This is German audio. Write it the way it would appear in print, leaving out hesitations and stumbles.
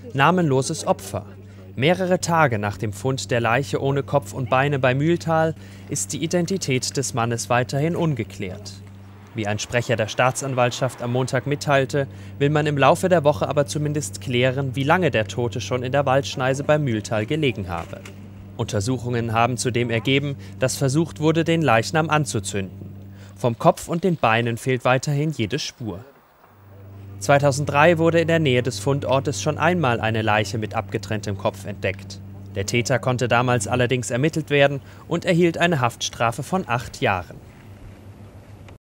Namenloses Opfer. Mehrere Tage nach dem Fund der Leiche ohne Kopf und Beine bei Mühltal ist die Identität des Mannes weiterhin ungeklärt. Wie ein Sprecher der Staatsanwaltschaft am Montag mitteilte, will man im Laufe der Woche aber zumindest klären, wie lange der Tote schon in der Waldschneise bei Mühltal gelegen habe. Untersuchungen haben zudem ergeben, dass versucht wurde, den Leichnam anzuzünden. Vom Kopf und den Beinen fehlt weiterhin jede Spur. 2003 wurde in der Nähe des Fundortes schon einmal eine Leiche mit abgetrenntem Kopf entdeckt. Der Täter konnte damals allerdings ermittelt werden und erhielt eine Haftstrafe von 8 Jahren.